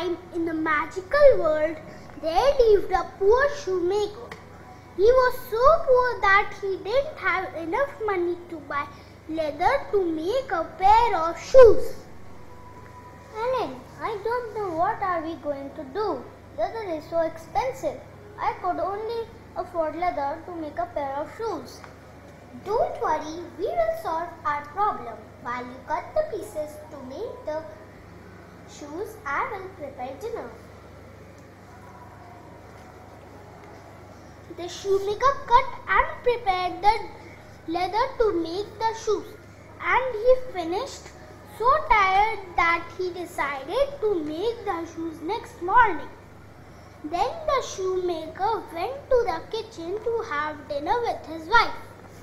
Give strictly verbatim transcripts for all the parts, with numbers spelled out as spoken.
time, in a magical world, there lived a poor shoemaker. He was so poor that he didn't have enough money to buy leather to make a pair of shoes. Ellen, I don't know what are we going to do. Leather is so expensive. I could only afford leather to make a pair of shoes. Don't worry, we will solve our problem. While you cut the pieces to make the shoes, I will prepare dinner. The shoemaker cut and prepared the leather to make the shoes, and he finished so tired that he decided to make the shoes next morning. Then the shoemaker went to the kitchen to have dinner with his wife.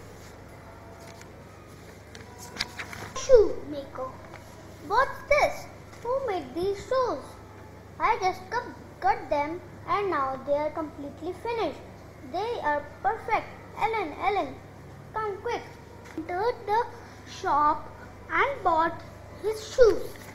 Shoemaker: What's this? Who made these shoes? I just cut them and now they are completely finished. They are perfect. Ellen, Ellen, come quick. Entered the shop and bought his shoes.